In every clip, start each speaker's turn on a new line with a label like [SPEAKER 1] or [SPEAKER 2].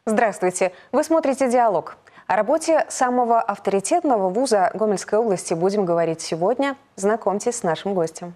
[SPEAKER 1] Здравствуйте! Вы смотрите «Диалог». О работе самого авторитетного вуза Гомельской области будем говорить сегодня. Знакомьтесь с нашим гостем.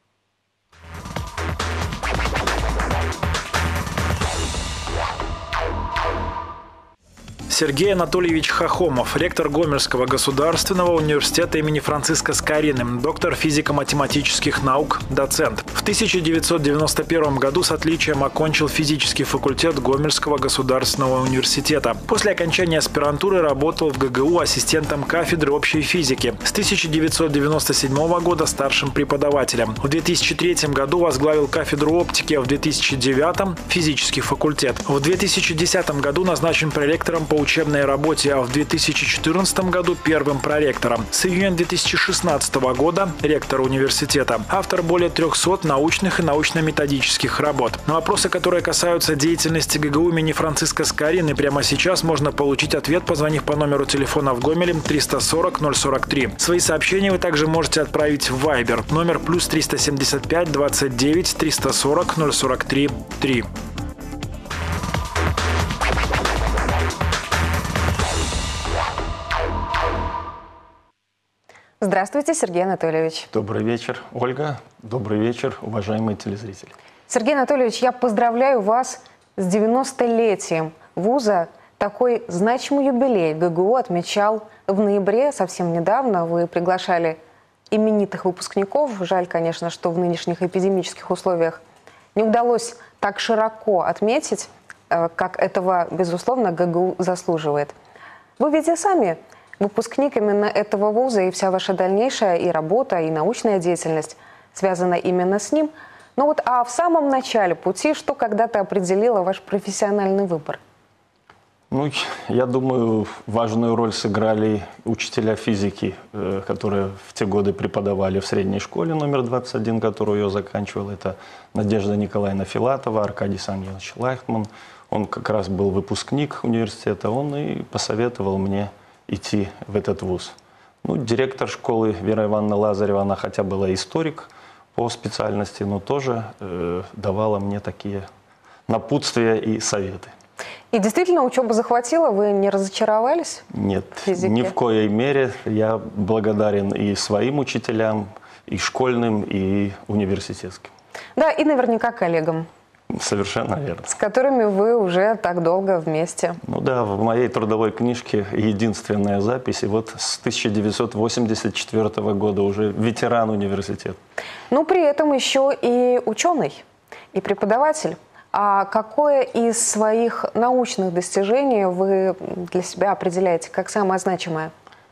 [SPEAKER 2] Сергей Анатольевич Хохомов, ректор Гомельского государственного университета имени Франциска Скорины, доктор физико-математических наук, доцент. В 1991 году с отличием окончил физический факультет Гомельского государственного университета. После окончания аспирантуры работал в ГГУ ассистентом кафедры общей физики. С 1997 года старшим преподавателем. В 2003 году возглавил кафедру оптики, а в 2009 – физический факультет. В 2010 году назначен проректором по учебной работе, а в 2014 году первым проректором. С июня 2016 года ректор университета. Автор более 300 научных и научно-методических работ. На вопросы, которые касаются деятельности ГГУ имени Франциска Скорины, прямо сейчас можно получить ответ, позвонив по номеру телефона в Гомеле 340 043. Свои сообщения вы также можете отправить в Viber номер +375 29 340 043 3.
[SPEAKER 1] Здравствуйте, Сергей Анатольевич.
[SPEAKER 3] Добрый вечер, Ольга. Добрый вечер, уважаемые телезрители.
[SPEAKER 1] Сергей Анатольевич, я поздравляю вас с 90-летием вуза. Такой значимый юбилей ГГУ отмечал в ноябре, совсем недавно. Вы приглашали именитых выпускников. Жаль, конечно, что в нынешних эпидемических условиях не удалось так широко отметить, как этого, безусловно, ГГУ заслуживает. Вы ведь и сами выпускник именно этого вуза, и вся ваша дальнейшая и работа, и научная деятельность связана именно с ним. Но вот в самом начале пути, что когда-то определило ваш профессиональный выбор?
[SPEAKER 3] Ну, я думаю, важную роль сыграли учителя физики, которые в те годы преподавали в средней школе номер 21, которую я заканчивал. Это Надежда Николаевна Филатова, Аркадий Самьевич Лайхман. Он как раз был выпускник университета, он и посоветовал мне идти в этот вуз. Ну, директор школы Вера Ивановна Лазарева, она хотя была историк по специальности, но тоже давала мне такие напутствия и советы.
[SPEAKER 1] И действительно учеба захватила? Вы не разочаровались?
[SPEAKER 3] Нет,
[SPEAKER 1] в физике?
[SPEAKER 3] ни в коей мере. Я благодарен и своим учителям, и школьным, и университетским.
[SPEAKER 1] Да, и наверняка коллегам.
[SPEAKER 3] Совершенно верно.
[SPEAKER 1] С которыми вы уже так долго вместе.
[SPEAKER 3] Ну да, в моей трудовой книжке единственная запись. И вот с 1984 года уже ветеран университета.
[SPEAKER 1] Но при этом еще и ученый, и преподаватель. А какое из своих научных достижений вы для себя определяете как самое значимое?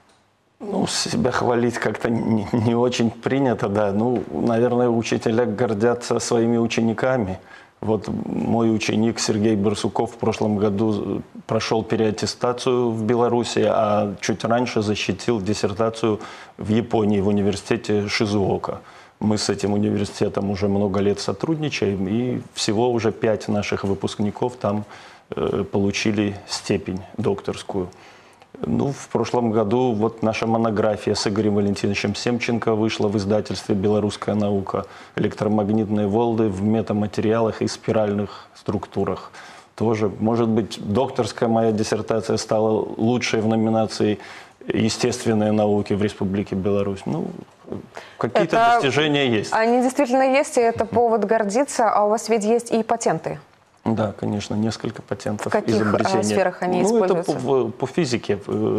[SPEAKER 3] Ну, себя хвалить как-то не очень принято, да. Ну, наверное, учителя гордятся своими учениками. Вот мой ученик Сергей Барсуков в прошлом году прошел переаттестацию в Беларуси, а чуть раньше защитил диссертацию в Японии, в университете Шизуока. Мы с этим университетом уже много лет сотрудничаем, и всего уже 5 наших выпускников там получили степень докторскую. Ну, в прошлом году вот наша монография с Игорем Валентиновичем Семченко вышла в издательстве «Белорусская наука». Электромагнитные волны в метаматериалах и спиральных структурах. Тоже, может быть, докторская моя диссертация стала лучшей в номинации «Естественные науки» в Республике Беларусь. Ну, какие-то достижения есть.
[SPEAKER 1] Они действительно есть, и это повод гордиться. А у вас ведь есть и патенты.
[SPEAKER 3] Да, конечно, несколько патентов.
[SPEAKER 1] В каких сферах они используются?
[SPEAKER 3] Это по физике,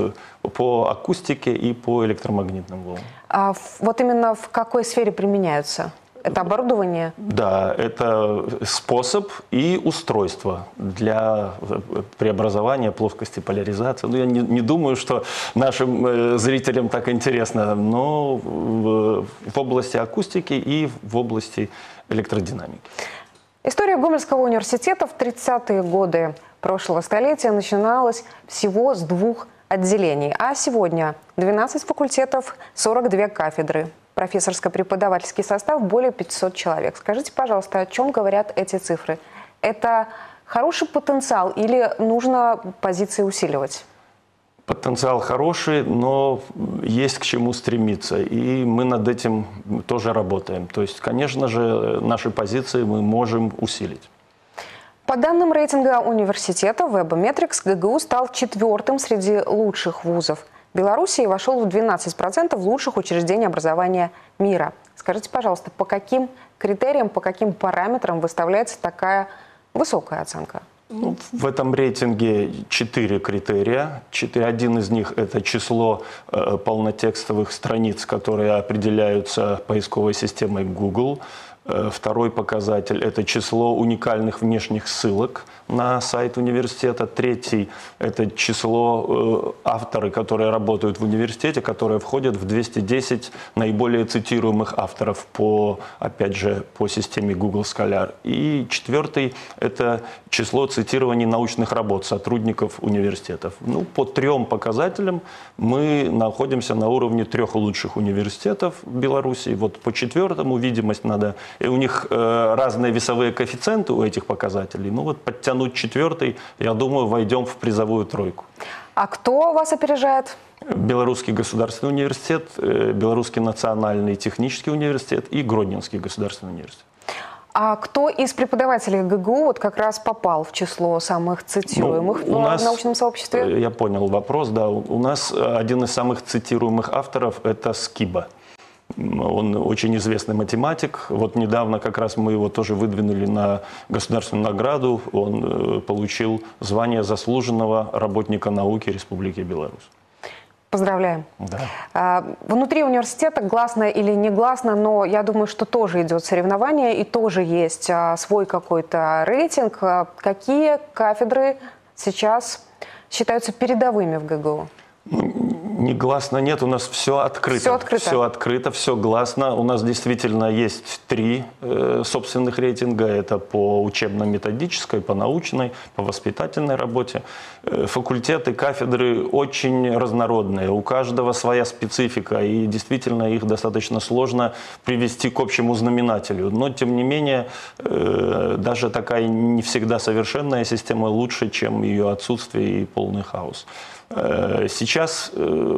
[SPEAKER 3] по акустике и по электромагнитным волнам.
[SPEAKER 1] А вот именно в какой сфере применяются? Это оборудование?
[SPEAKER 3] Да, это способ и устройство для преобразования плоскости поляризации. Ну, я не думаю, что нашим зрителям так интересно, но в области акустики и в области электродинамики.
[SPEAKER 1] История Гомельского университета в 30-е годы прошлого столетия начиналась всего с 2 отделений. А сегодня 12 факультетов, 42 кафедры. Профессорско-преподавательский состав более 500 человек. Скажите, пожалуйста, о чем говорят эти цифры? Это хороший потенциал или нужно позиции усиливать?
[SPEAKER 3] Потенциал хороший, но есть к чему стремиться. И мы над этим тоже работаем. То есть, конечно же, наши позиции мы можем усилить.
[SPEAKER 1] По данным рейтинга университета Webometrics, ГГУ стал 4-м среди лучших вузов Беларуси и вошел в 12% лучших учреждений образования мира. Скажите, пожалуйста, по каким критериям, по каким параметрам выставляется такая высокая оценка?
[SPEAKER 3] Ну, в этом рейтинге 4 критерия. Один из них – это число полнотекстовых страниц, которые определяются поисковой системой Google. Второй показатель – это число уникальных внешних ссылок на сайт университета. Третий – это число авторов, которые работают в университете, которые входят в 210 наиболее цитируемых авторов опять же, по системе Google Scholar. И четвертый – это число цитирований научных работ сотрудников университетов. Ну, по 3 показателям мы находимся на уровне 3 лучших университетов в Беларуси. Вот по 4-му видимость надо... И у них разные весовые коэффициенты у этих показателей. Ну вот подтянуть 4-й, я думаю, войдем в призовую тройку.
[SPEAKER 1] А кто вас опережает?
[SPEAKER 3] Белорусский государственный университет, Белорусский национальный технический университет и Гродненский государственный университет.
[SPEAKER 1] А кто из преподавателей ГГУ вот как раз попал в число самых цитируемых в научном сообществе?
[SPEAKER 3] Я понял вопрос, да. У нас один из самых цитируемых авторов – это Скиба. Он очень известный математик. Вот недавно как раз мы его тоже выдвинули на государственную награду. Он получил звание заслуженного работника науки Республики Беларусь.
[SPEAKER 1] Поздравляем.
[SPEAKER 3] Да.
[SPEAKER 1] Внутри университета, гласно или негласно, но я думаю, что тоже идет соревнование и тоже есть свой какой-то рейтинг. Какие кафедры сейчас считаются передовыми в ГГУ?
[SPEAKER 3] Негласно нет, у нас все открыто.
[SPEAKER 1] Все открыто.
[SPEAKER 3] Все открыто, все гласно. У нас действительно есть 3 собственных рейтинга. Это по учебно-методической, по научной, по воспитательной работе. Факультеты, кафедры очень разнородные. У каждого своя специфика. И действительно их достаточно сложно привести к общему знаменателю. Но, тем не менее, даже такая не всегда совершенная система лучше, чем ее отсутствие и полный хаос. Сейчас,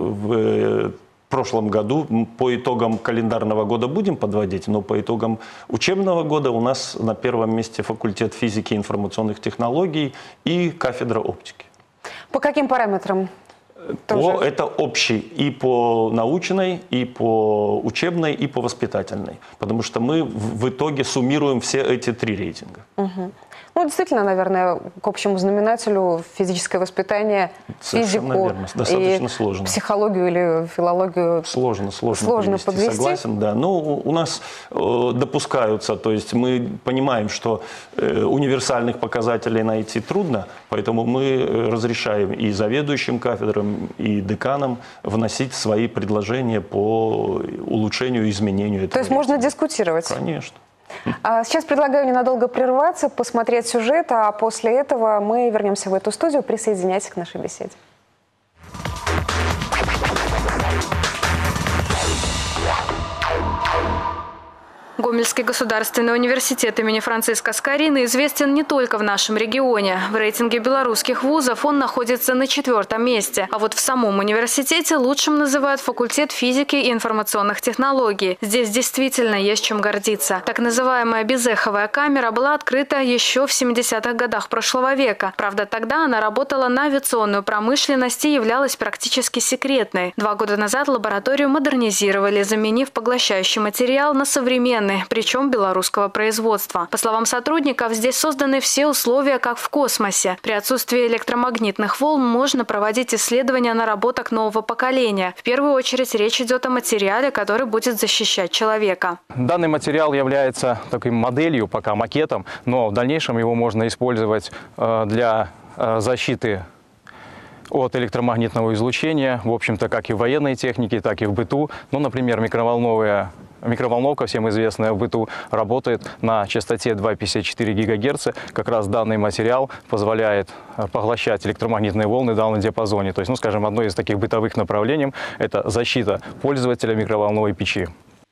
[SPEAKER 3] в прошлом году, по итогам календарного года будем подводить, но по итогам учебного года у нас на 1-м месте факультет физики и информационных технологий и кафедра оптики.
[SPEAKER 1] По каким параметрам?
[SPEAKER 3] Это общий и по научной, и по учебной, и по воспитательной. Потому что мы в итоге суммируем все эти 3 рейтинга.
[SPEAKER 1] Угу. Ну, действительно, наверное, к общему знаменателю физическое воспитание, физику
[SPEAKER 3] достаточно сложно.
[SPEAKER 1] Психологию или филологию
[SPEAKER 3] сложно
[SPEAKER 1] подвести.
[SPEAKER 3] Согласен, да. Но у нас допускаются, то есть мы понимаем, что универсальных показателей найти трудно, поэтому мы разрешаем и заведующим кафедрам, и деканам вносить свои предложения по улучшению и изменению этого.
[SPEAKER 1] То есть можно дискутировать?
[SPEAKER 3] Конечно.
[SPEAKER 1] Сейчас предлагаю ненадолго прерваться, посмотреть сюжет, а после этого мы вернемся в эту студию. Присоединяйтесь к нашей беседе. Гомельский государственный университет имени Франциска Скорины известен не только в нашем регионе. В рейтинге белорусских вузов он находится на 4-м месте. А вот в самом университете лучшим называют факультет физики и информационных технологий. Здесь действительно есть чем гордиться. Так называемая безэховая камера была открыта еще в 70-х годах прошлого века. Правда, тогда она работала на авиационную промышленность и являлась практически секретной. 2 года назад лабораторию модернизировали, заменив поглощающий материал на современный, причем белорусского производства. По словам сотрудников, здесь созданы все условия, как в космосе. При отсутствии электромагнитных волн можно проводить исследования наработок нового поколения. В первую очередь речь идет о материале, который будет защищать человека.
[SPEAKER 4] Данный материал является такой моделью, пока макетом, но в дальнейшем его можно использовать для защиты от электромагнитного излучения, в общем-то, как и в военной технике, так и в быту. Ну, например, микроволновка, всем известная в быту, работает на частоте 2,54 ГГц. Как раз данный материал позволяет поглощать электромагнитные волны в данном диапазоне. То есть, ну, скажем, одно из таких бытовых направлений – это защита пользователя микроволновой печи.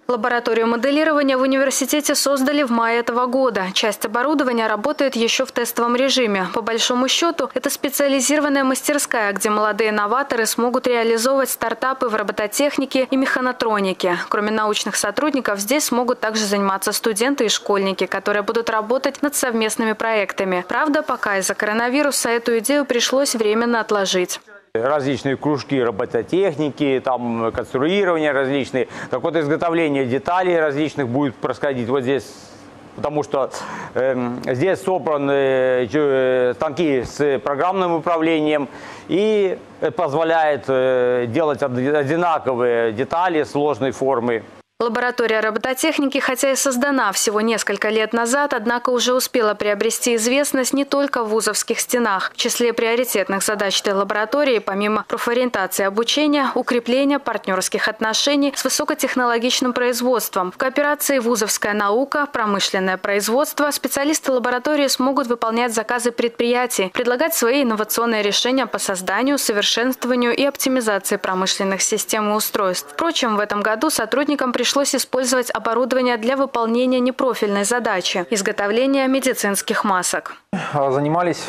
[SPEAKER 5] Лабораторию моделирования в университете создали в мае этого года. Часть оборудования работает еще в тестовом режиме. По большому счету, это специализированная мастерская, где молодые новаторы смогут реализовывать стартапы в робототехнике и механотронике. Кроме научных сотрудников, здесь смогут также заниматься студенты и школьники, которые будут работать над совместными проектами. Правда, пока из-за коронавируса эту идею пришлось временно отложить.
[SPEAKER 6] Различные кружки робототехники, там конструирование различные. Так вот, изготовление деталей различных будет происходить вот здесь, потому что здесь собраны станки с программным управлением и позволяет делать одинаковые детали сложной формы.
[SPEAKER 5] Лаборатория робототехники, хотя и создана всего несколько лет назад, однако уже успела приобрести известность не только в вузовских стенах. В числе приоритетных задач этой лаборатории, помимо профориентации обучения, укрепления партнерских отношений с высокотехнологичным производством. В кооперации вузовская наука, промышленное производство, специалисты лаборатории смогут выполнять заказы предприятий, предлагать свои инновационные решения по созданию, совершенствованию и оптимизации промышленных систем и устройств. Впрочем, в этом году сотрудникам пришлось использовать оборудование для выполнения непрофильной задачи – изготовления медицинских масок.
[SPEAKER 7] Занимались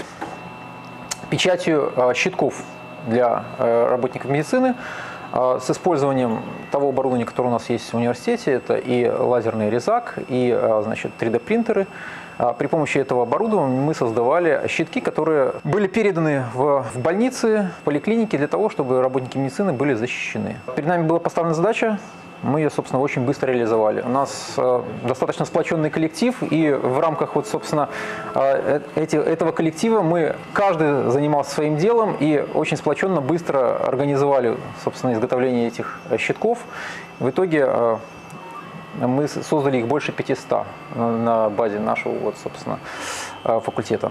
[SPEAKER 7] печатью щитков для работников медицины с использованием того оборудования, которое у нас есть в университете. Это и лазерный резак, и 3D-принтеры. При помощи этого оборудования мы создавали щитки, которые были переданы в больницы, в поликлиники для того, чтобы работники медицины были защищены. Перед нами была поставлена задача. Мы ее, собственно, очень быстро реализовали. У нас достаточно сплоченный коллектив, и в рамках вот, собственно, этого коллектива каждый занимался своим делом и очень сплоченно, быстро организовали, собственно, изготовление этих щитков. В итоге мы создали их больше 500 на базе нашего, вот, собственно, факультета.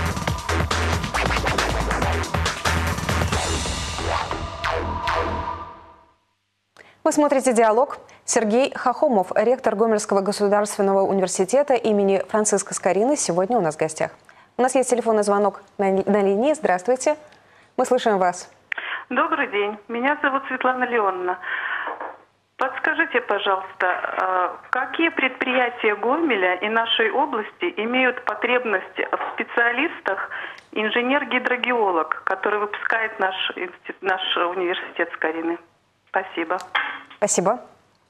[SPEAKER 1] Вы смотрите «Диалог». Сергей Хохомов, ректор Гомельского государственного университета имени Франциска Скорины, сегодня у нас в гостях. У нас есть телефонный звонок на линии. Здравствуйте. Мы слышим вас.
[SPEAKER 8] Добрый день. Меня зовут Светлана Леонна. Подскажите, пожалуйста, какие предприятия Гомеля и нашей области имеют потребность в специалистах инженер-гидрогеолог, который выпускает наш университет Скорины? Спасибо.
[SPEAKER 1] Спасибо.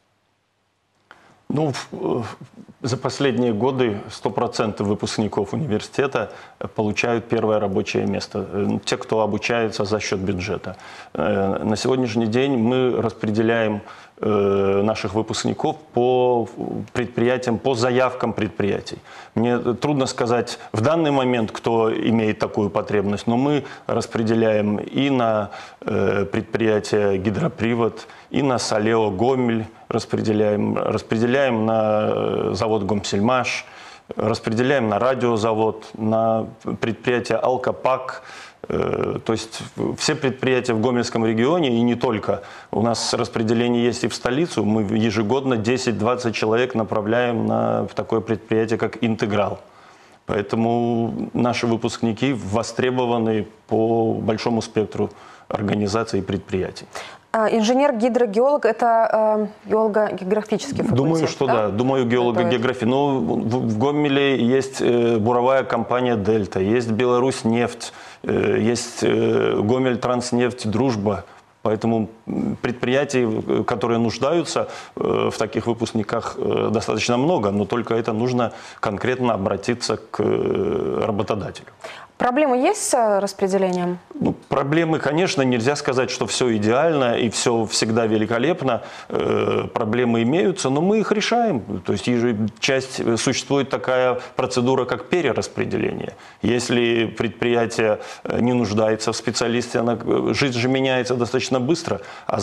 [SPEAKER 3] Ну, за последние годы 100% выпускников университета получают первое рабочее место. Те, кто обучается за счет бюджета. На сегодняшний день мы распределяем наших выпускников по предприятиям, по заявкам предприятий. Мне трудно сказать в данный момент, кто имеет такую потребность, но мы распределяем и на предприятие «Гидропривод», и на «Солео Гомель», распределяем на завод «Гомсельмаш», распределяем на радиозавод, на предприятие «Алкопак». То есть все предприятия в Гомельском регионе, и не только. У нас распределение есть и в столицу. Мы ежегодно 10-20 человек направляем в такое предприятие, как «Интеграл». Поэтому наши выпускники востребованы по большому спектру организаций и предприятий.
[SPEAKER 1] Инженер-гидрогеолог – это геолого-географический факультет?
[SPEAKER 3] Думаю, что да. Думаю, геолого-география. Но в Гомеле есть буровая компания «Дельта», есть «Беларусь-нефть», есть «Гомель-Транснефть», «Дружба». Поэтому предприятий, которые нуждаются в таких выпускниках, достаточно много, но только это нужно конкретно обратиться к работодателю.
[SPEAKER 1] Проблемы есть с распределением? Ну,
[SPEAKER 3] проблемы, конечно, нельзя сказать, что все идеально и все всегда великолепно. Проблемы имеются, но мы их решаем. То есть существует такая процедура, как перераспределение. Если предприятие не нуждается в специалисте, жизнь же меняется достаточно быстро, а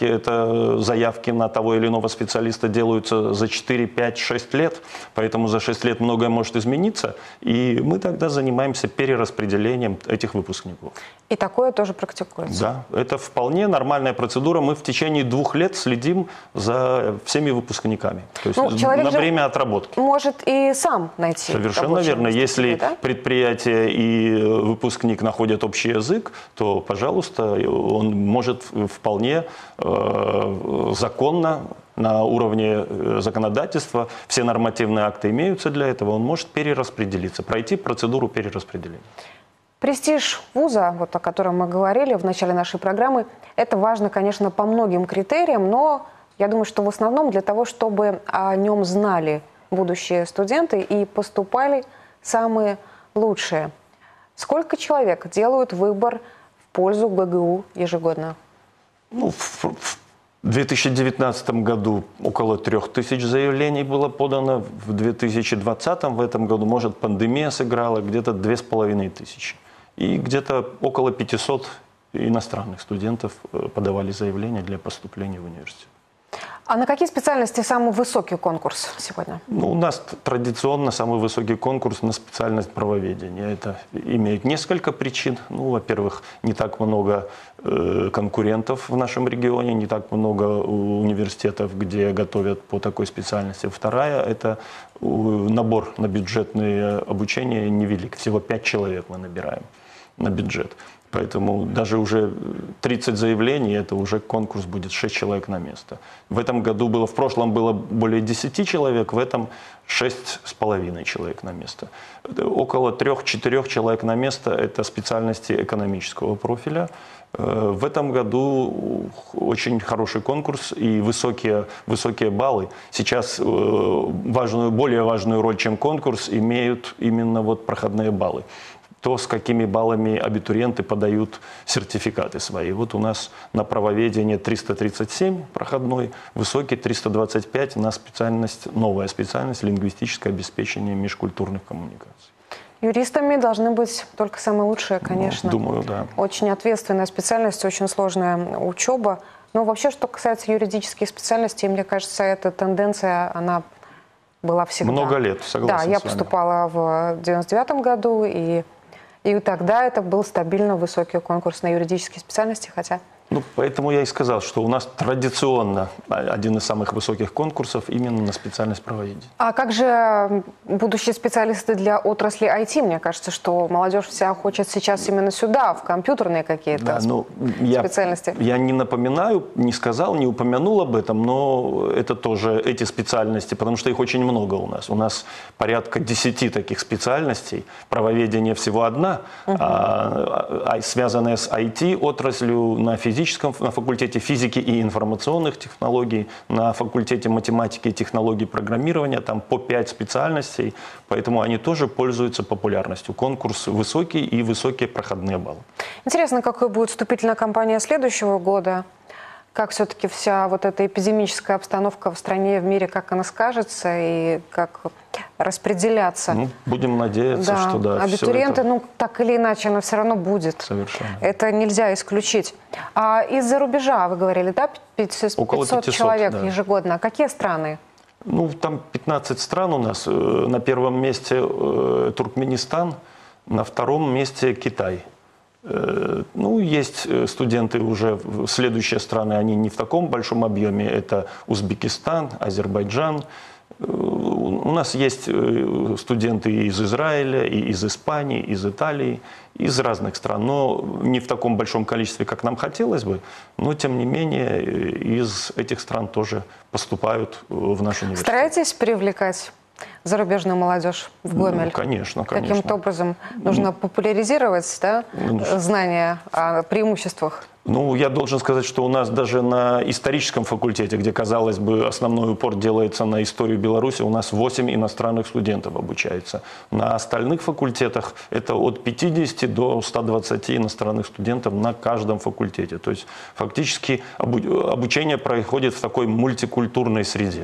[SPEAKER 3] заявки на того или иного специалиста делаются за 4, 5, 6 лет. Поэтому за 6 лет многое может измениться, и мы тогда занимаемся перераспределением этих выпускников.
[SPEAKER 1] И такое тоже практикуется?
[SPEAKER 3] Да, это вполне нормальная процедура. Мы в течение 2 лет следим за всеми выпускниками. То есть на время отработки.
[SPEAKER 1] Может и сам найти.
[SPEAKER 3] Совершенно верно. Если предприятие и выпускник находят общий язык, то, пожалуйста, он может вполне законно на уровне законодательства, все нормативные акты имеются для этого, он может перераспределиться, пройти процедуру перераспределения.
[SPEAKER 1] Престиж вуза, вот о котором мы говорили в начале нашей программы, это важно, конечно, по многим критериям, но я думаю, что в основном для того, чтобы о нем знали будущие студенты и поступали самые лучшие. Сколько человек делают выбор в пользу ГГУ ежегодно?
[SPEAKER 3] Ну, в 2019 году около 3000 заявлений было подано, в 2020 в этом году, может, пандемия сыграла, где-то 2500. И где-то около 500 иностранных студентов подавали заявления для поступления в университет.
[SPEAKER 1] А на какие специальности самый высокий конкурс сегодня?
[SPEAKER 3] Ну, у нас традиционно самый высокий конкурс на специальность правоведения. Это имеет несколько причин. Ну, во-первых, не так много конкурентов в нашем регионе, не так много университетов, где готовят по такой специальности. Вторая – это набор на бюджетное обучение невелик. Всего 5 человек мы набираем на бюджет. Поэтому даже уже 30 заявлений, это уже конкурс будет 6 человек на место. В этом году было, в прошлом было более 10 человек, в этом 6,5 человек на место. Около 3-4 человек на место – это специальности экономического профиля. В этом году очень хороший конкурс и высокие баллы. Сейчас более важную роль, чем конкурс, имеют именно вот проходные баллы. То, с какими баллами абитуриенты подают сертификаты свои. Вот у нас на правоведение 337 проходной, высокий 325 на новая специальность лингвистическое обеспечение межкультурных коммуникаций.
[SPEAKER 1] Юристами должны быть только самые лучшие, конечно.
[SPEAKER 3] Ну, думаю, да.
[SPEAKER 1] Очень ответственная специальность, очень сложная учеба. Но вообще, что касается юридических специальностей, мне кажется, эта тенденция, она была всегда.
[SPEAKER 3] Много лет, согласен с вами.
[SPEAKER 1] Да, я поступала в 99 году, и тогда это был стабильно высокий конкурс на юридические специальности, хотя...
[SPEAKER 3] Ну, поэтому я и сказал, что у нас традиционно один из самых высоких конкурсов именно на специальность правоведения.
[SPEAKER 1] А как же будущие специалисты для отрасли IT? Мне кажется, что молодежь вся хочет сейчас именно сюда, в компьютерные какие-то специальности.
[SPEAKER 3] Я не напоминаю, не сказал, не упомянул об этом, но это тоже эти специальности, потому что их очень много у нас. У нас порядка 10 таких специальностей. Правоведение всего одна, связанная с IT-отраслью на на факультете физики и информационных технологий, на факультете математики и технологий программирования, там по 5 специальностей, поэтому они тоже пользуются популярностью. Конкурс высокий и высокие проходные баллы.
[SPEAKER 1] Интересно, какой будет вступительная кампания следующего года? Как все-таки вся вот эта эпидемическая обстановка в стране, в мире, как она скажется и как распределяться?
[SPEAKER 3] Ну, будем надеяться, что да.
[SPEAKER 1] Абитуриенты, ну, так или иначе, она все равно будет.
[SPEAKER 3] Совершенно.
[SPEAKER 1] Это нельзя исключить. А из-за рубежа, вы говорили, да, 500 человек ежегодно. А какие страны?
[SPEAKER 3] Ну, там 15 стран у нас. На первом месте Туркменистан, на втором месте Китай. Ну, есть студенты уже, следующие страны, они не в таком большом объеме, это Узбекистан, Азербайджан. У нас есть студенты и из Израиля, и из Испании, из Италии, из разных стран, но не в таком большом количестве, как нам хотелось бы, но тем не менее из этих стран тоже поступают в наш университет.
[SPEAKER 1] Стараетесь привлекать зарубежную молодежь в Гомель?
[SPEAKER 3] Ну, конечно, конечно.
[SPEAKER 1] Каким-то образом нужно популяризировать знания о преимуществах?
[SPEAKER 3] Ну, я должен сказать, что у нас даже на историческом факультете, где, казалось бы, основной упор делается на историю Беларуси, у нас 8 иностранных студентов обучается. На остальных факультетах это от 50 до 120 иностранных студентов на каждом факультете. То есть фактически обучение происходит в такой мультикультурной среде.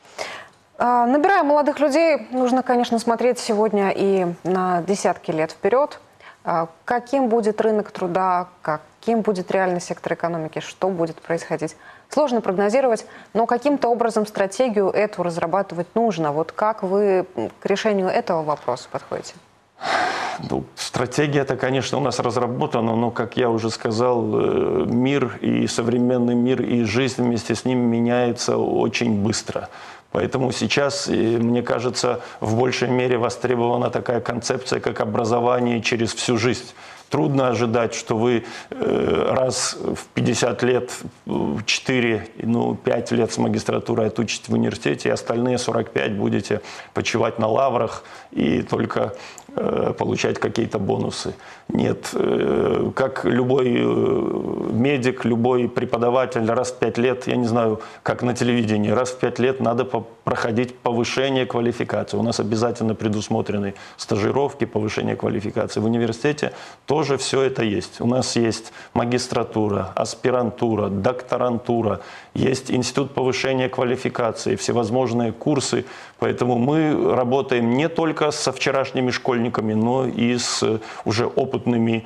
[SPEAKER 1] Набирая молодых людей, нужно, конечно, смотреть сегодня и на десятки лет вперед. Каким будет рынок труда, каким будет реальный сектор экономики, что будет происходить. Сложно прогнозировать, но каким-то образом стратегию эту разрабатывать нужно. Вот как вы к решению этого вопроса подходите?
[SPEAKER 3] Ну, стратегия-то, конечно, у нас разработана, но, как я уже сказал, мир и современный мир, и жизнь вместе с ним меняется очень быстро. Поэтому сейчас, мне кажется, в большей мере востребована такая концепция, как образование через всю жизнь. Трудно ожидать, что вы раз в 50 лет, 4, 5 лет с магистратурой отучитесь в университете, и остальные 45 будете почивать на лаврах и только получать какие-то бонусы. Нет, как любой медик, любой преподаватель, раз в 5 лет, я не знаю, как на телевидении, раз в 5 лет надо проходить повышение квалификации. У нас обязательно предусмотрены стажировки, повышение квалификации. В университете тоже все это есть. У нас есть магистратура, аспирантура, докторантура, есть институт повышения квалификации, всевозможные курсы. Поэтому мы работаем не только со вчерашними школьниками, но и с уже опытными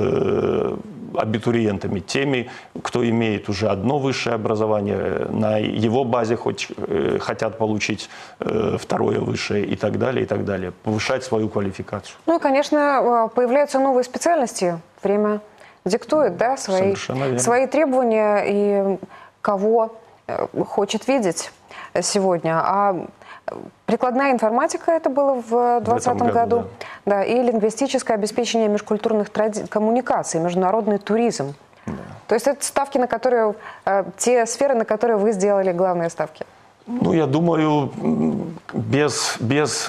[SPEAKER 3] абитуриентами, теми, кто имеет уже одно высшее образование, на его базе хотят получить второе высшее и так далее, повышать свою квалификацию.
[SPEAKER 1] Ну и, конечно, появляются новые специальности, время диктует, да, свои требования и кого хочет видеть сегодня. А прикладная информатика это было в 2020 году. Да, и лингвистическое обеспечение межкультурных коммуникаций, международный туризм. Да. То есть это ставки, на которые, те сферы, на которые вы сделали главные ставки.
[SPEAKER 3] Ну, я думаю, без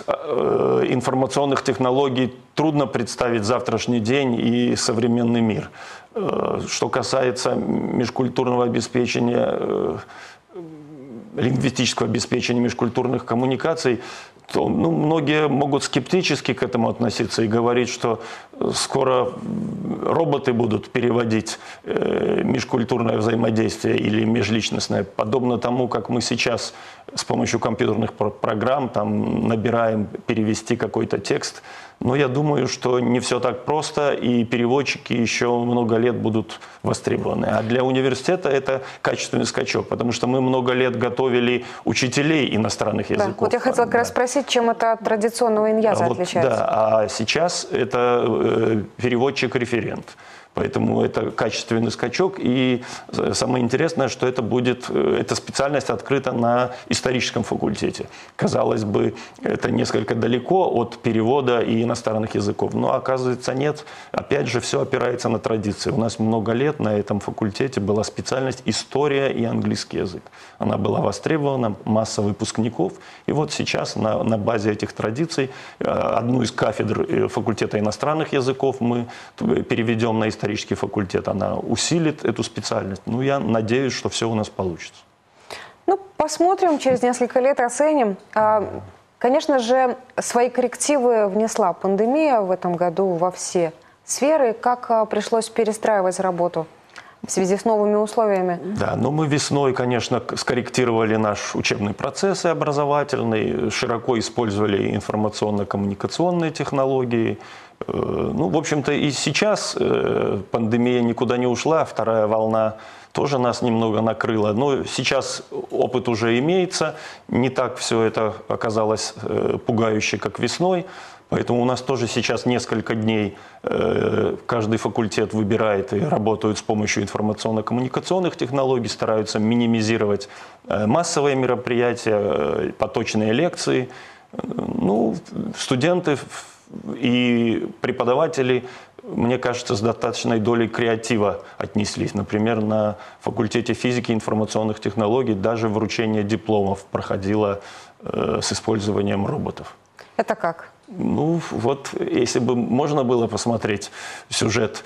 [SPEAKER 3] информационных технологий трудно представить завтрашний день и современный мир. Что касается межкультурного обеспечения, лингвистического обеспечения межкультурных коммуникаций, то многие могут скептически к этому относиться и говорить, что скоро роботы будут переводить межкультурное взаимодействие или межличностное, подобно тому, как мы сейчас с помощью компьютерных программ набираем перевести какой-то текст. Но я думаю, что не все так просто, и переводчики еще много лет будут востребованы. А для университета это качественный скачок, потому что мы много лет готовили учителей иностранных языков.
[SPEAKER 1] Вот я хотела как раз спросить, чем это от традиционного иньяза отличается.
[SPEAKER 3] Да, а сейчас это переводчик-референт. Поэтому это качественный скачок. И самое интересное, что эта специальность открыта на историческом факультете. Казалось бы, это несколько далеко от перевода и иностранных языков. Но оказывается нет. Опять же, все опирается на традиции. У нас много лет на этом факультете была специальность история и английский язык. Она была востребована, масса выпускников. И вот сейчас на базе этих традиций одну из кафедр факультета иностранных языков мы переведем на исторический факультет, она усилит эту специальность. Ну, я надеюсь, что все у нас получится.
[SPEAKER 1] Ну, посмотрим, через несколько лет оценим. Конечно же, свои коррективы внесла пандемия в этом году во все сферы. Как пришлось перестраивать работу в связи с новыми условиями? Да,
[SPEAKER 3] мы весной, конечно, скорректировали наш учебный процесс и образовательный, широко использовали информационно-коммуникационные технологии. В общем-то, и сейчас пандемия никуда не ушла, вторая волна тоже нас немного накрыла. Но сейчас опыт уже имеется, не так все это оказалось пугающе, как весной. Поэтому у нас тоже сейчас несколько дней каждый факультет выбирает и работают с помощью информационно-коммуникационных технологий, стараются минимизировать массовые мероприятия, поточные лекции. Студенты и преподаватели, мне кажется, с достаточной долей креатива отнеслись. Например, на факультете физики и информационных технологий даже вручение дипломов проходило с использованием роботов.
[SPEAKER 1] Это как?
[SPEAKER 3] Если бы можно было посмотреть сюжет,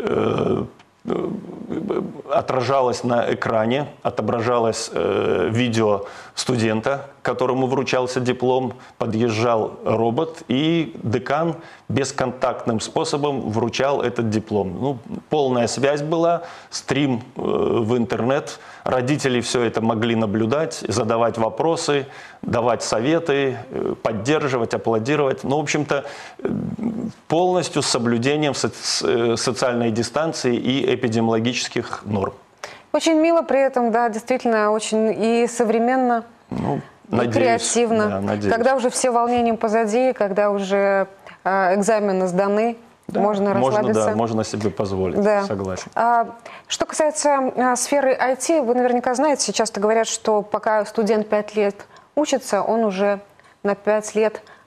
[SPEAKER 3] отражалось на экране, отображалось видео студента, которому вручался диплом, подъезжал робот, и декан бесконтактным способом вручал этот диплом. Полная связь была, стрим в интернет, родители все это могли наблюдать, задавать вопросы, давать советы, поддерживать, аплодировать. В общем-то, полностью с соблюдением социальной дистанции и эпидемиологических норм.
[SPEAKER 1] Очень мило при этом, да, действительно, очень и современно, и креативно. Да, когда уже все волнения позади, когда уже экзамены сданы, да, можно расслабиться.
[SPEAKER 3] Можно себе позволить, да. Согласен.
[SPEAKER 1] Что касается сферы IT, вы наверняка знаете, часто говорят, что пока студент 5 лет учится, он уже на 5 лет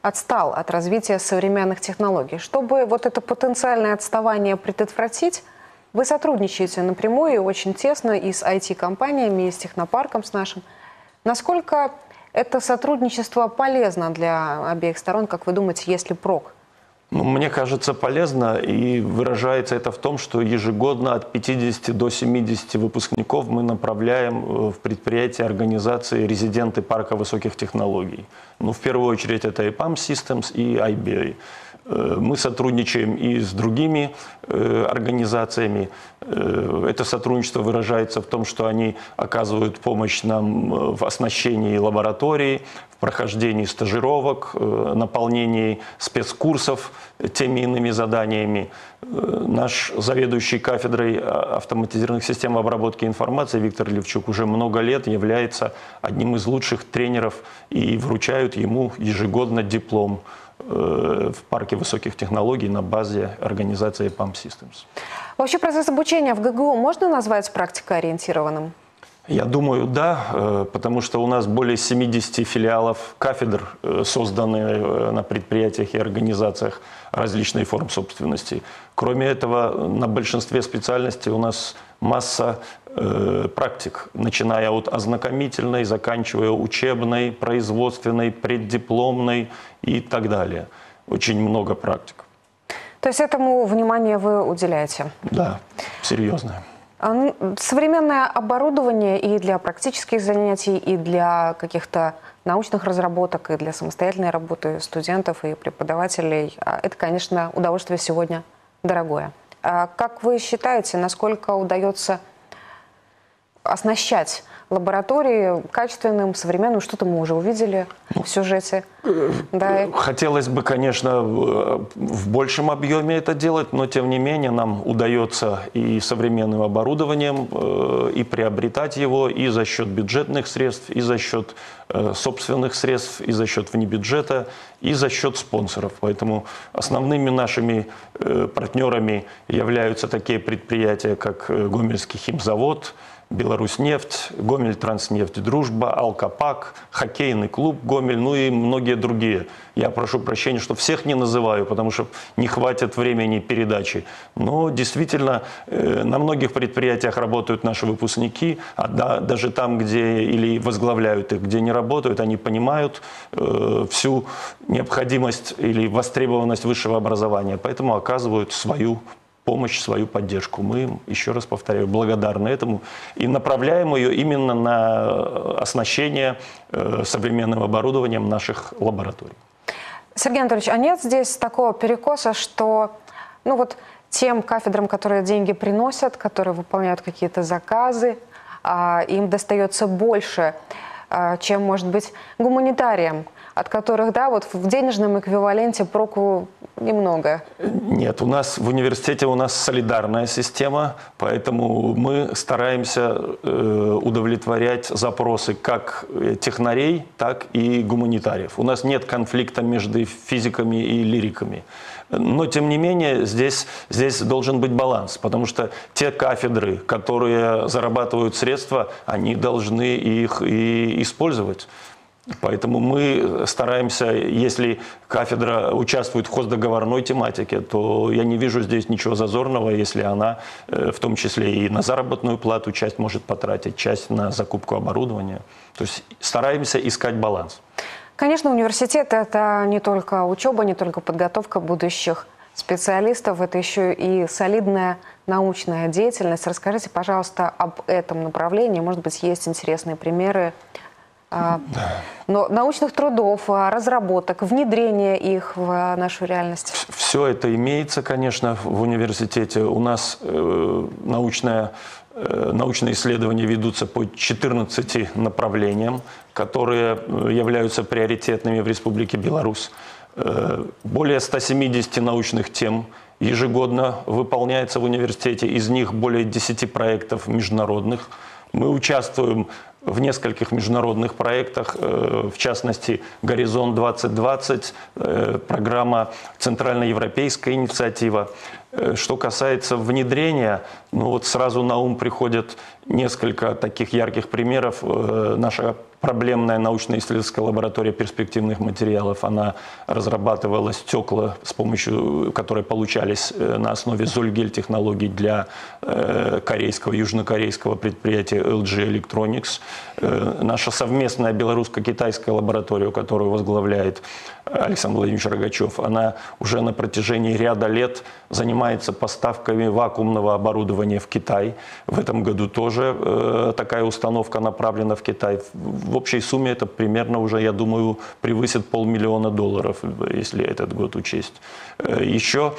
[SPEAKER 1] отстал от развития современных технологий. Чтобы вот это потенциальное отставание предотвратить, вы сотрудничаете напрямую и очень тесно и с IT-компаниями, и с технопарком с нашим. Насколько это сотрудничество полезно для обеих сторон, как вы думаете, есть ли прок?
[SPEAKER 3] Ну, мне кажется, полезно, и выражается это в том, что ежегодно от 50 до 70 выпускников мы направляем в предприятия, организации, резиденты парка высоких технологий. Ну, в первую очередь это и PAM Systems, и IBA. Мы сотрудничаем и с другими организациями. Это сотрудничество выражается в том, что они оказывают помощь нам в оснащении лабораторий, в прохождении стажировок, наполнении спецкурсов теми иными заданиями. Наш заведующий кафедрой автоматизированных систем обработки информации Виктор Левчук уже много лет является одним из лучших тренеров и вручают ему ежегодно диплом в парке высоких технологий на базе организации PAM Systems.
[SPEAKER 1] Вообще процесс обучения в ГГУ можно назвать практикоориентированным?
[SPEAKER 3] Я думаю, да, потому что у нас более 70 филиалов кафедр созданы на предприятиях и организациях различной форм собственности. Кроме этого, на большинстве специальностей у нас масса практик, начиная от ознакомительной, заканчивая учебной, производственной, преддипломной и так далее. Очень много практик.
[SPEAKER 1] То есть этому внимание вы уделяете?
[SPEAKER 3] Да, серьезно.
[SPEAKER 1] Современное оборудование и для практических занятий, и для каких-то научных разработок, и для самостоятельной работы студентов и преподавателей – это, конечно, удовольствие сегодня дорогое. Как вы считаете, насколько удается оснащать лаборатории качественным, современным? Что-то мы уже увидели в сюжете. Да.
[SPEAKER 3] Хотелось бы, конечно, в большем объеме это делать, но тем не менее нам удается и современным оборудованием и приобретать его и за счет бюджетных средств, и за счет собственных средств, и за счет внебюджета, и за счет спонсоров. Поэтому основными нашими партнерами являются такие предприятия, как Гомельский химзавод, Беларусьнефть, Гомельтранснефть, Дружба, Алкопак, хоккейный клуб Гомель, ну и многие другие. Я прошу прощения, что всех не называю, потому что не хватит времени передачи. Но действительно на многих предприятиях работают наши выпускники, а даже там, где или возглавляют их, где не работают, они понимают всю необходимость или востребованность высшего образования, поэтому оказывают свою помощь, свою поддержку. Мы, еще раз повторяю, благодарны этому и направляем ее именно на оснащение современным оборудованием наших лабораторий.
[SPEAKER 1] Сергей Анатольевич, а нет здесь такого перекоса, что тем кафедрам, которые деньги приносят, которые выполняют какие-то заказы, им достается больше, чем, может быть, гуманитариям, от которых, в денежном эквиваленте проку немного?
[SPEAKER 3] Нет, у нас в университете солидарная система, поэтому мы стараемся удовлетворять запросы как технарей, так и гуманитариев. У нас нет конфликта между физиками и лириками. Но, тем не менее, здесь должен быть баланс, потому что те кафедры, которые зарабатывают средства, они должны их и использовать. Поэтому мы стараемся, если кафедра участвует в хоздоговорной тематике, то я не вижу здесь ничего зазорного, если она в том числе и на заработную плату часть может потратить, часть на закупку оборудования. То есть стараемся искать баланс.
[SPEAKER 1] Конечно, университет – это не только учеба, не только подготовка будущих специалистов, это еще и солидная научная деятельность. Расскажите, пожалуйста, об этом направлении. Может быть, есть интересные примеры научных трудов, разработок, внедрения их в нашу реальность?
[SPEAKER 3] Все это имеется, конечно, в университете. У нас научные исследования ведутся по 14 направлениям, которые являются приоритетными в Республике Беларусь. Более 170 научных тем ежегодно выполняется в университете, из них более 10 проектов международных. Мы участвуем в нескольких международных проектах, в частности, «Горизонт 2020», программа «Центральноевропейская инициатива». Что касается внедрения, ну вот сразу на ум приходят несколько таких ярких примеров. Наша проблемная научно-исследовательская лаборатория перспективных материалов, она разрабатывала стекла, с помощью которой получались на основе Зольгель-технологий для южнокорейского предприятия LG Electronics. Наша совместная белорусско-китайская лаборатория, которую возглавляет Александр Владимирович Рогачев, она уже на протяжении ряда лет занимается поставками вакуумного оборудования в Китай. В этом году тоже такая установка направлена в Китай. В общей сумме это примерно уже, я думаю, превысит $500 000, если этот год учесть. Еще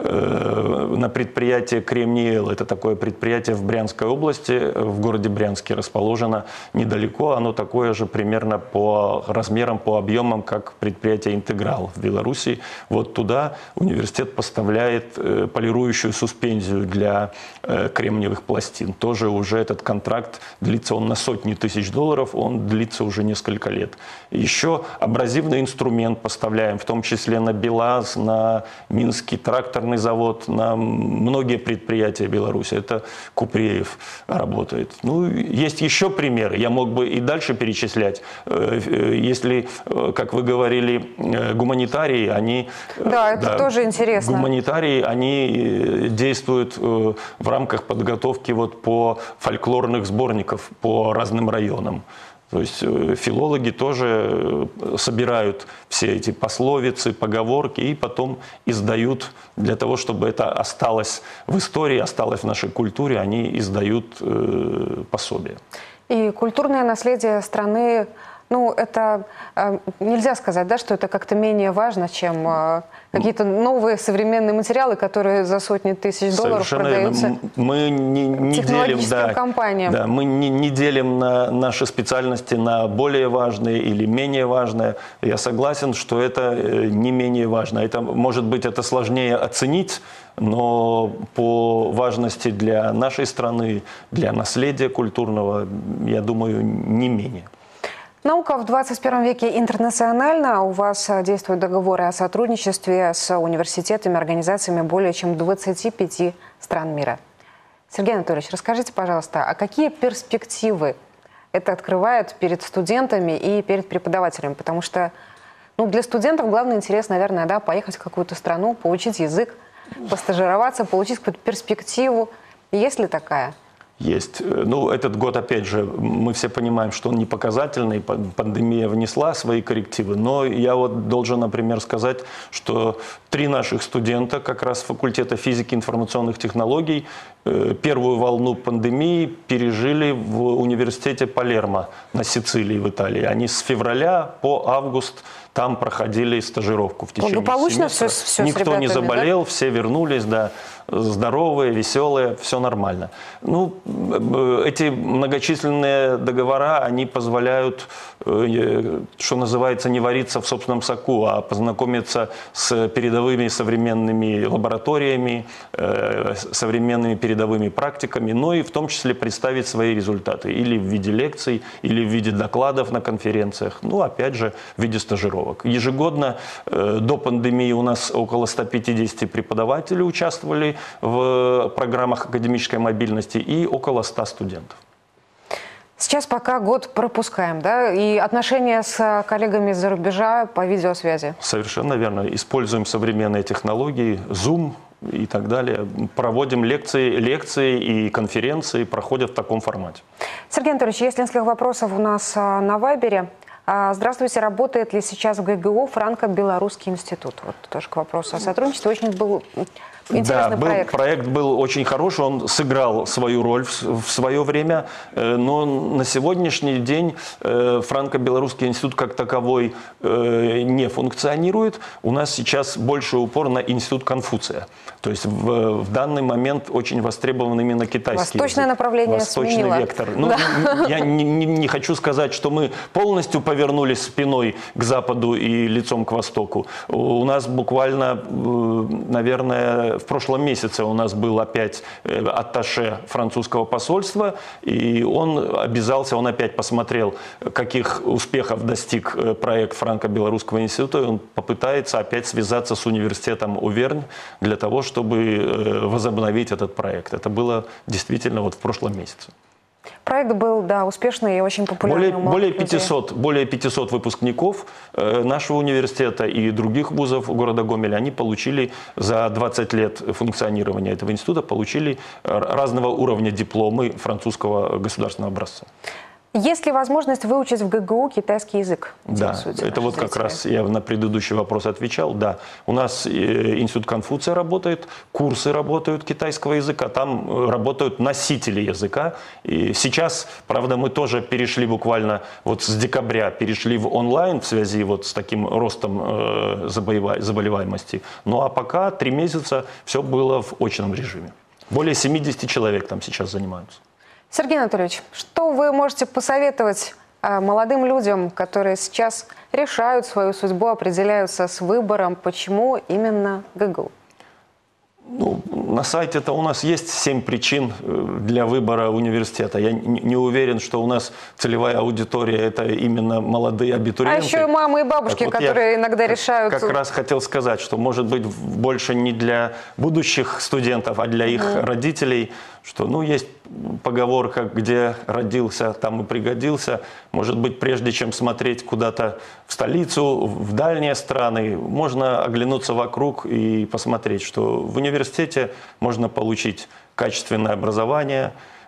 [SPEAKER 3] на предприятие «Кремниэл», это такое предприятие в Брянской области, в городе Брянске расположено недалеко. Оно такое же примерно по размерам, по объемам, как предприятие «Интеграл» в Беларуси. Вот туда университет поставляет полирующую суспензию для кремниевых пластин. Тоже уже этот контракт длится, он на сотни тысяч долларов, он длится уже несколько лет. Еще абразивный инструмент поставляем, в том числе на БелАЗ, на Минский тракторный завод, на многие предприятия Беларуси. Это Купреев работает. Ну, есть еще примеры, я мог бы и дальше перечислять. Если, как вы говорили, гуманитарии, они...
[SPEAKER 1] Да, это тоже интересно.
[SPEAKER 3] Гуманитарии, они действуют в рамках подготовки вот по фольклорных сборников по разным районам. То есть филологи тоже собирают все эти пословицы, поговорки и потом издают, для того, чтобы это осталось в истории, осталось в нашей культуре, они издают пособия.
[SPEAKER 1] И культурное наследие страны, ну, это нельзя сказать, да, что это как-то менее важно, чем какие-то новые современные материалы, которые за сотни тысяч долларов продаются
[SPEAKER 3] мы не делим,
[SPEAKER 1] компаниям.
[SPEAKER 3] Да, мы не делим наши специальности на более важные или менее важные. Я согласен, что это не менее важно. Это, может быть, это сложнее оценить, но по важности для нашей страны, для наследия культурного, я думаю, не менее.
[SPEAKER 1] Наука в 21 веке интернациональна. У вас действуют договоры о сотрудничестве с университетами, организациями более чем 25 стран мира. Сергей Анатольевич, расскажите, пожалуйста, а какие перспективы это открывает перед студентами и перед преподавателями? Потому что для студентов главный интерес, наверное, да, поехать в какую-то страну, получить язык, постажироваться, получить какую-то перспективу. Есть ли такая?
[SPEAKER 3] Есть. Ну, этот год, опять же, мы все понимаем, что он не показательный, пандемия внесла свои коррективы, но я вот должен, например, сказать, что 3 наших студента как раз с факультета физики и информационных технологий первую волну пандемии пережили в университете Палермо на Сицилии в Италии. Они с февраля по август там проходили стажировку в течение
[SPEAKER 1] благополучно
[SPEAKER 3] семестра.
[SPEAKER 1] все
[SPEAKER 3] Никто
[SPEAKER 1] ребятами,
[SPEAKER 3] не заболел,
[SPEAKER 1] да?
[SPEAKER 3] все вернулись, да, здоровые, веселые, все нормально. Ну, эти многочисленные договора, они позволяют, что называется, не вариться в собственном соку, а познакомиться с передовыми современными лабораториями, современными передовыми практиками, но и в том числе представить свои результаты или в виде лекций, или в виде докладов на конференциях, ну, опять же, в виде стажировок. Ежегодно до пандемии у нас около 150 преподавателей участвовали в программах академической мобильности и около 100 студентов.
[SPEAKER 1] Сейчас пока год пропускаем, да? И отношения с коллегами из-за рубежа по видеосвязи? Совершенно верно. Используем современные технологии, Zoom и так далее. Проводим лекции и конференции проходят в таком формате. Сергей Анатольевич, есть несколько вопросов у нас на Вайбере. Здравствуйте, работает ли сейчас в ГГУ Франко-Белорусский институт? Вот тоже к вопросу о сотрудничестве. Очень был интересный проект. Проект был очень хороший, он сыграл свою роль в свое время, но на сегодняшний день Франко-Белорусский институт как таковой не функционирует. У нас сейчас больше упор на институт Конфуция. То есть в данный момент очень востребован именно китайский Восточное
[SPEAKER 3] язык.
[SPEAKER 1] направление
[SPEAKER 3] Восточный
[SPEAKER 1] сменило.
[SPEAKER 3] вектор. Ну, да. Я не хочу сказать, что мы полностью повернулись спиной к западу и лицом к востоку. У нас буквально, наверное, в прошлом месяце у нас был опять атташе французского посольства, и он обязался, он опять посмотрел, каких успехов достиг проект Франко-Белорусского института, и он попытается опять связаться с университетом Увернь для того, чтобы возобновить этот проект. Это было действительно вот в прошлом месяце.
[SPEAKER 1] Проект был, да, успешный и очень популярный.
[SPEAKER 3] Более 500 выпускников нашего университета и других вузов города Гомеля, они получили за 20 лет функционирования этого института, получили разного уровня дипломы французского государственного образца.
[SPEAKER 1] Есть ли возможность выучить в ГГУ китайский язык?
[SPEAKER 3] Да, это вот как раз я на предыдущий вопрос отвечал. Да, у нас Институт Конфуция работает, курсы работают китайского языка, там работают носители языка. И сейчас, правда, мы тоже перешли буквально вот с декабря, перешли в онлайн в связи вот с таким ростом заболеваемости. Ну а пока 3 месяца все было в очном режиме. Более 70 человек там сейчас занимаются.
[SPEAKER 1] Сергей Анатольевич, что вы можете посоветовать молодым людям, которые сейчас решают свою судьбу, определяются с выбором, почему именно ГГУ?
[SPEAKER 3] Ну, на сайте-то у нас есть 7 причин для выбора университета. Я не уверен, что у нас целевая аудитория – это именно молодые абитуриенты.
[SPEAKER 1] А еще и мамы и бабушки, вот которые иногда решают…
[SPEAKER 3] Как раз хотел сказать, что, может быть, больше не для будущих студентов, а для их родителей, что, ну, есть поговорка, где родился, там и пригодился. Может быть, прежде чем смотреть куда-то в столицу, в дальние страны, можно оглянуться вокруг и посмотреть, что в университете можно получить качественное образование,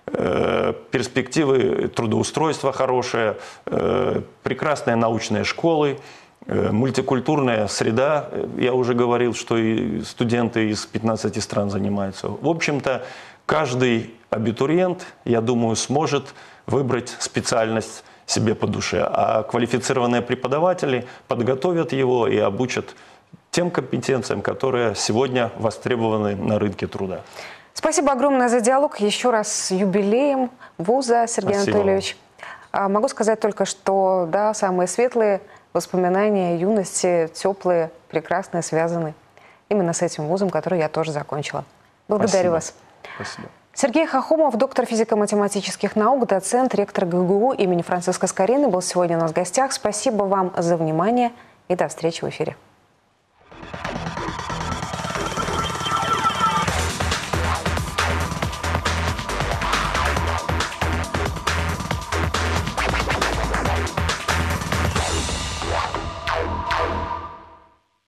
[SPEAKER 3] перспективы трудоустройства хорошие, прекрасные научные школы, мультикультурная среда. Я уже говорил, что и студенты из 15 стран занимаются. В общем-то, каждый абитуриент, я думаю, сможет выбрать специальность себе по душе. А квалифицированные преподаватели подготовят его и обучат тем компетенциям, которые сегодня востребованы на рынке труда.
[SPEAKER 1] Спасибо огромное за диалог. Еще раз с юбилеем вуза, Сергей Анатольевич. Могу сказать только, что да, самые светлые воспоминания юности, теплые, прекрасные, связаны именно с этим вузом, который я тоже закончила. Благодарю вас.
[SPEAKER 3] Спасибо.
[SPEAKER 1] Сергей Хохомов, доктор физико-математических наук, доцент, ректор ГГУ имени Франциска Скорины, был сегодня у нас в гостях. Спасибо вам за внимание и до встречи в эфире.